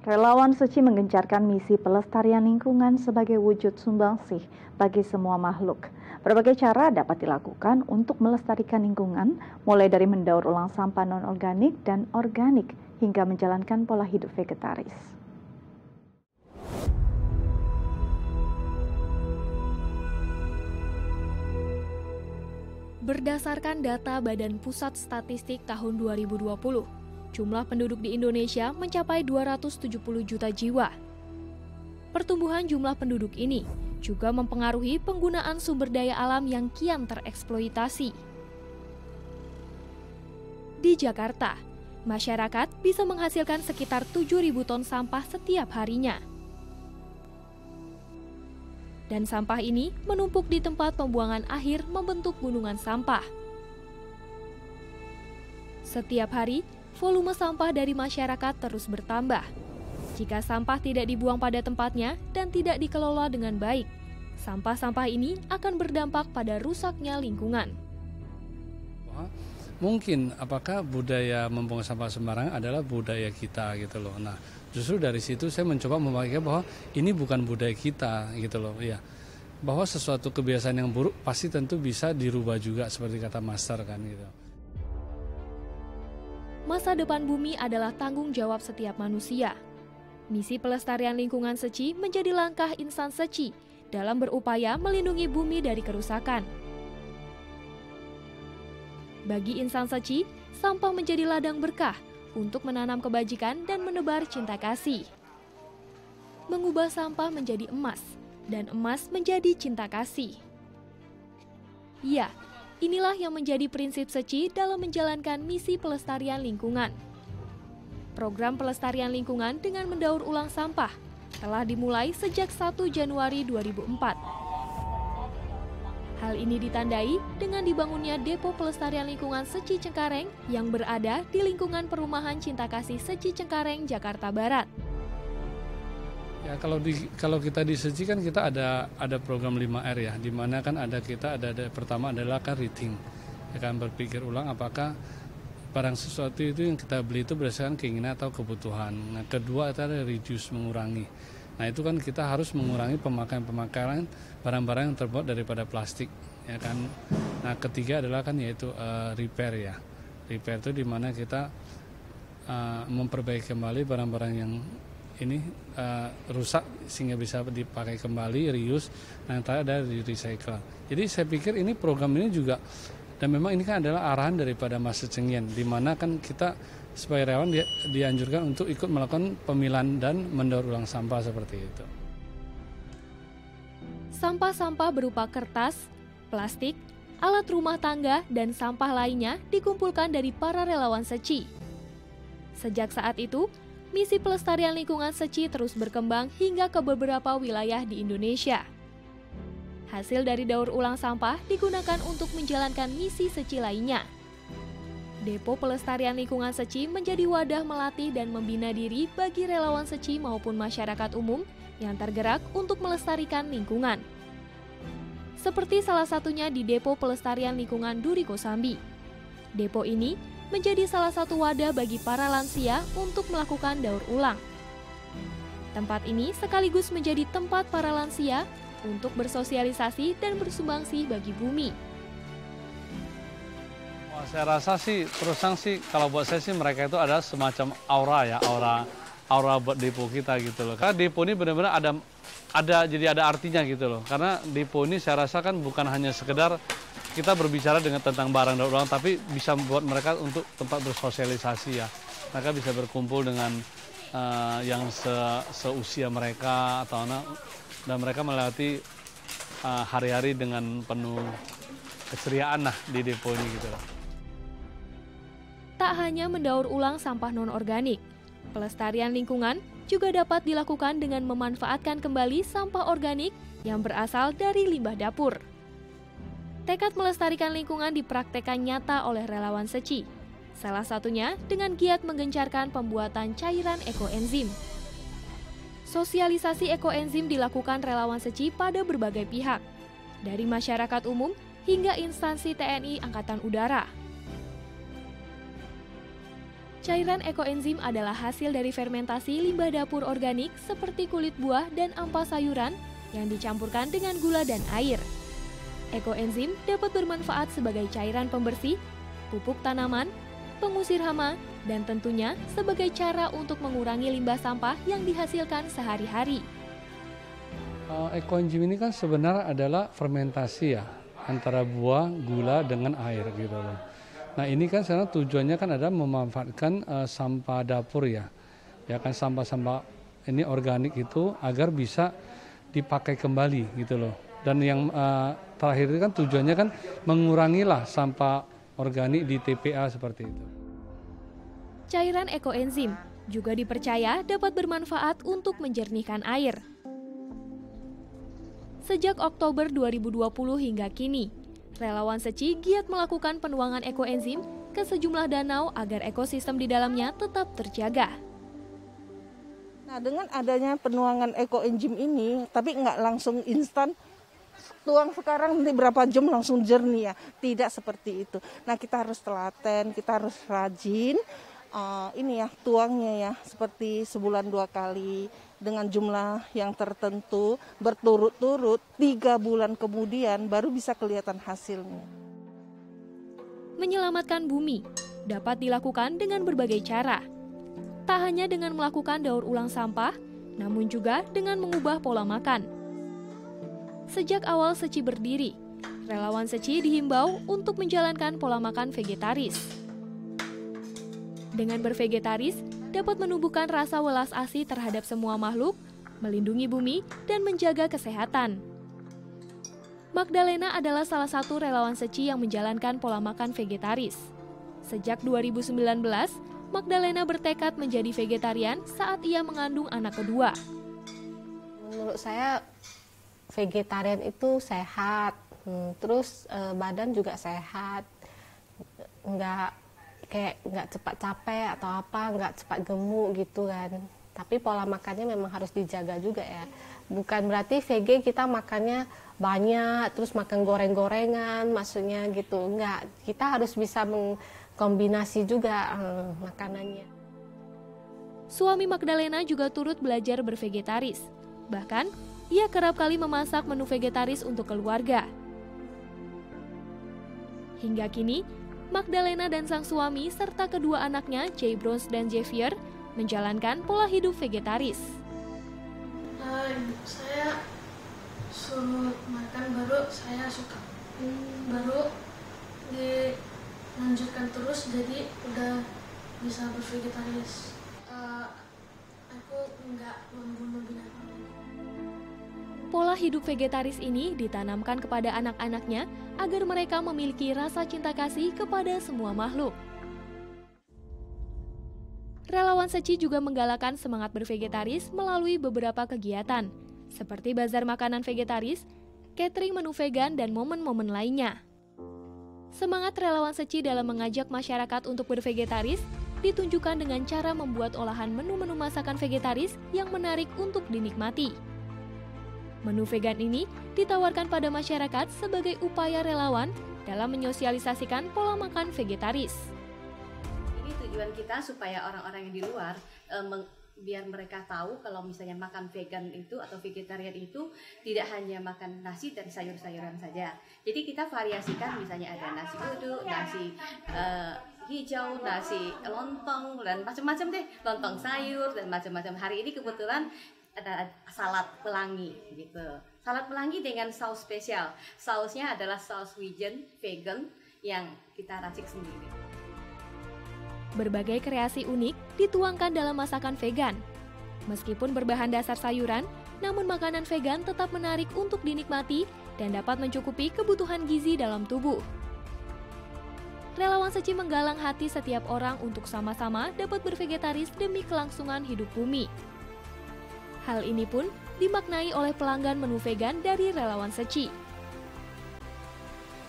Relawan Seci menggencarkan misi pelestarian lingkungan sebagai wujud sumbangsih bagi semua makhluk. Berbagai cara dapat dilakukan untuk melestarikan lingkungan, mulai dari mendaur ulang sampah non-organik dan organik, hingga menjalankan pola hidup vegetaris. Berdasarkan data Badan Pusat Statistik tahun 2020, jumlah penduduk di Indonesia mencapai 270 juta jiwa. Pertumbuhan jumlah penduduk ini juga mempengaruhi penggunaan sumber daya alam yang kian tereksploitasi. Di Jakarta, masyarakat bisa menghasilkan sekitar 7.000 ton sampah setiap harinya. Dan sampah ini menumpuk di tempat pembuangan akhir membentuk gunungan sampah. Setiap hari, volume sampah dari masyarakat terus bertambah. Jika sampah tidak dibuang pada tempatnya dan tidak dikelola dengan baik, sampah-sampah ini akan berdampak pada rusaknya lingkungan. Mungkin apakah budaya membuang sampah sembarangan adalah budaya kita gitu loh. Nah, justru dari situ saya mencoba memakai bahwa ini bukan budaya kita gitu loh, ya. Bahwa sesuatu kebiasaan yang buruk pasti tentu bisa dirubah juga seperti kata Master kan gitu. Masa depan bumi adalah tanggung jawab setiap manusia. Misi pelestarian lingkungan Seci menjadi langkah insan Seci dalam berupaya melindungi bumi dari kerusakan. Bagi insan Seci, sampah menjadi ladang berkah untuk menanam kebajikan dan menebar cinta kasih. Mengubah sampah menjadi emas, dan emas menjadi cinta kasih. Ya, inilah yang menjadi prinsip Seci dalam menjalankan misi pelestarian lingkungan. Program pelestarian lingkungan dengan mendaur ulang sampah telah dimulai sejak 1 Januari 2004. Hal ini ditandai dengan dibangunnya Depo Pelestarian Lingkungan Seci Cengkareng yang berada di lingkungan perumahan Cinta Kasih Seci Cengkareng, Jakarta Barat. Ya kalau kita di Seci kan kita ada program 5R ya, di mana kan ada pertama adalah kan rating, akan berpikir ulang apakah barang sesuatu itu yang kita beli itu berdasarkan keinginan atau kebutuhan. Nah, kedua itu ada reduce, mengurangi. Nah, itu kan kita harus mengurangi pemakaian barang-barang yang terbuat daripada plastik, ya kan. Nah, ketiga adalah kan yaitu repair ya. Repair itu di mana kita memperbaiki kembali barang-barang yang ini rusak sehingga bisa dipakai kembali, reuse. Nah, yang terakhir ada di recycle. Jadi saya pikir ini program ini juga, dan memang ini kan adalah arahan daripada Mas Secengien, di mana kan kita sebagai relawan dianjurkan untuk ikut melakukan pemilahan dan mendaur ulang sampah seperti itu. Sampah-sampah berupa kertas, plastik, alat rumah tangga, dan sampah lainnya dikumpulkan dari para relawan Seci. Sejak saat itu, misi pelestarian lingkungan Seci terus berkembang hingga ke beberapa wilayah di Indonesia. Hasil dari daur ulang sampah digunakan untuk menjalankan misi Seci lainnya. Depo Pelestarian Lingkungan Seci menjadi wadah melatih dan membina diri bagi relawan Seci maupun masyarakat umum yang tergerak untuk melestarikan lingkungan. Seperti salah satunya di Depo Pelestarian Lingkungan Duri Kosambi. Depo ini menjadi salah satu wadah bagi para lansia untuk melakukan daur ulang. Tempat ini sekaligus menjadi tempat para lansia untuk bersosialisasi dan bersumbangsi bagi bumi. Saya rasa sih, terus terang sih, kalau buat saya sih mereka itu ada semacam aura ya, aura buat depo kita gitu loh. Karena depo ini benar-benar jadi ada artinya gitu loh. Karena depo ini saya rasa kan bukan hanya sekedar kita berbicara tentang barang daur ulang, tapi bisa buat mereka untuk tempat bersosialisasi ya. Mereka bisa berkumpul dengan yang seusia mereka atau anak, dan mereka melewati hari-hari dengan penuh keceriaan lah di depo ini gitu loh. Tak hanya mendaur ulang sampah non-organik, pelestarian lingkungan juga dapat dilakukan dengan memanfaatkan kembali sampah organik yang berasal dari limbah dapur. Tekad melestarikan lingkungan dipraktekkan nyata oleh relawan Seci. Salah satunya dengan giat menggencarkan pembuatan cairan ekoenzim. Sosialisasi ekoenzim dilakukan relawan Seci pada berbagai pihak, dari masyarakat umum hingga instansi TNI Angkatan Udara. Cairan ekoenzim adalah hasil dari fermentasi limbah dapur organik seperti kulit buah dan ampas sayuran yang dicampurkan dengan gula dan air. Ekoenzim dapat bermanfaat sebagai cairan pembersih, pupuk tanaman, pengusir hama, dan tentunya sebagai cara untuk mengurangi limbah sampah yang dihasilkan sehari-hari. Ekoenzim ini kan sebenarnya adalah fermentasi ya, antara buah, gula dengan air gitu loh. Nah ini kan sekarang tujuannya kan ada memanfaatkan sampah dapur ya kan sampah-sampah ini organik itu agar bisa dipakai kembali gitu loh. Dan yang terakhir itu kan tujuannya kan mengurangilah sampah organik di TPA seperti itu. Cairan ekoenzim juga dipercaya dapat bermanfaat untuk menjernihkan air. Sejak Oktober 2020 hingga kini, relawan Seci giat melakukan penuangan ekoenzim ke sejumlah danau agar ekosistem di dalamnya tetap terjaga. Nah, dengan adanya penuangan ekoenzim ini, tapi nggak langsung instan, tuang sekarang nanti berapa jam langsung jernih ya. Tidak seperti itu. Nah, kita harus telaten, kita harus rajin. Ini ya, tuangnya ya, seperti sebulan 2 kali dengan jumlah yang tertentu, berturut-turut 3 bulan kemudian baru bisa kelihatan hasilnya. Menyelamatkan bumi dapat dilakukan dengan berbagai cara. Tak hanya dengan melakukan daur ulang sampah, namun juga dengan mengubah pola makan. Sejak awal Seci berdiri, relawan Seci dihimbau untuk menjalankan pola makan vegetaris. Dengan bervegetaris, dapat menumbuhkan rasa welas asih terhadap semua makhluk, melindungi bumi, dan menjaga kesehatan. Magdalena adalah salah satu relawan Seci yang menjalankan pola makan vegetaris. Sejak 2019, Magdalena bertekad menjadi vegetarian saat ia mengandung anak kedua. Menurut saya, vegetarian itu sehat, terus badan juga sehat, nggak cepat capek atau apa, nggak cepat gemuk gitu kan. Tapi pola makannya memang harus dijaga juga ya. Bukan berarti VG kita makannya banyak, terus makan goreng-gorengan, maksudnya gitu. Enggak, kita harus bisa mengkombinasi juga makanannya. Suami Magdalena juga turut belajar bervegetaris. Bahkan, ia kerap kali memasak menu vegetaris untuk keluarga. Hingga kini, Magdalena dan sang suami serta kedua anaknya, Jaybros dan Javier, menjalankan pola hidup vegetaris. Saya suruh makan baru saya suka. Baru dilanjutkan terus jadi udah bisa bervegetaris. Aku nggak membunuh binatang. Pola hidup vegetaris ini ditanamkan kepada anak-anaknya agar mereka memiliki rasa cinta kasih kepada semua makhluk. Relawan Seci juga menggalakkan semangat bervegetaris melalui beberapa kegiatan, seperti bazar makanan vegetaris, catering menu vegan, dan momen-momen lainnya. Semangat relawan Seci dalam mengajak masyarakat untuk bervegetaris ditunjukkan dengan cara membuat olahan menu-menu masakan vegetaris yang menarik untuk dinikmati. Menu vegan ini ditawarkan pada masyarakat sebagai upaya relawan dalam menyosialisasikan pola makan vegetaris. Ini tujuan kita supaya orang-orang yang di luar biar mereka tahu kalau misalnya makan vegan itu atau vegetarian itu tidak hanya makan nasi dan sayur-sayuran saja. Jadi kita variasikan, misalnya ada nasi uduk, nasi hijau, nasi lontong, dan macam-macam deh, lontong sayur dan macam-macam. Hari ini kebetulan ada salad pelangi gitu. Salad pelangi dengan saus spesial. Sausnya adalah saus wijen vegan yang kita racik sendiri. Berbagai kreasi unik dituangkan dalam masakan vegan. Meskipun berbahan dasar sayuran, namun makanan vegan tetap menarik untuk dinikmati dan dapat mencukupi kebutuhan gizi dalam tubuh. Relawan Seci menggalang hati setiap orang untuk sama-sama dapat bervegetaris demi kelangsungan hidup bumi. Hal ini pun dimaknai oleh pelanggan menu vegan dari relawan Seci.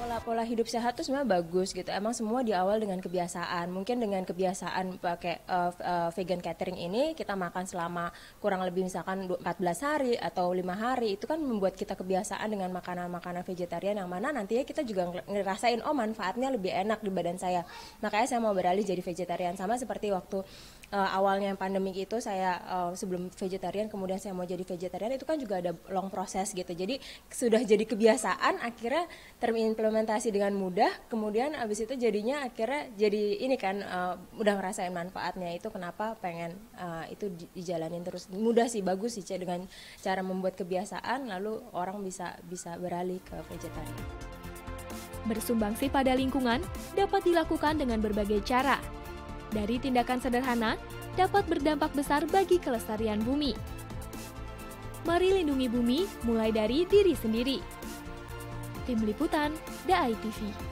Pola hidup sehat tuh sebenarnya bagus gitu. Emang semua diawal dengan kebiasaan. Mungkin dengan kebiasaan pakai vegan catering ini kita makan selama kurang lebih misalkan 14 hari atau 5 hari, itu kan membuat kita kebiasaan dengan makanan-makanan vegetarian yang mana nantinya kita juga ngerasain manfaatnya lebih enak di badan saya. Makanya saya mau beralih jadi vegetarian, sama seperti waktu awalnya pandemik itu saya sebelum vegetarian kemudian saya mau jadi vegetarian, itu kan juga ada long proses gitu. Jadi sudah jadi kebiasaan, akhirnya terimplementasi dengan mudah, kemudian abis itu jadinya akhirnya jadi ini kan udah ngerasain manfaatnya. Itu kenapa pengen itu dijalanin terus. Mudah sih, bagus sih dengan cara membuat kebiasaan lalu orang bisa beralih ke vegetarian. Bersumbangsi pada lingkungan dapat dilakukan dengan berbagai cara. Dari tindakan sederhana dapat berdampak besar bagi kelestarian bumi. Mari lindungi bumi mulai dari diri sendiri. Tim Liputan, The ITV.